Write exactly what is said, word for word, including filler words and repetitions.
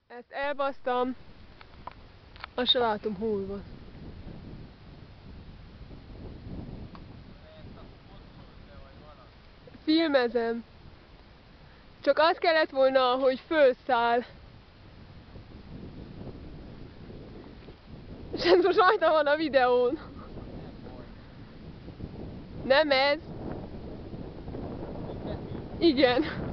Ezt elbasztam a salátom húlva. Filmezem. Csak az kellett volna, hogy fölszáll. És ez most rajta van a videón. Nem ez. Igen.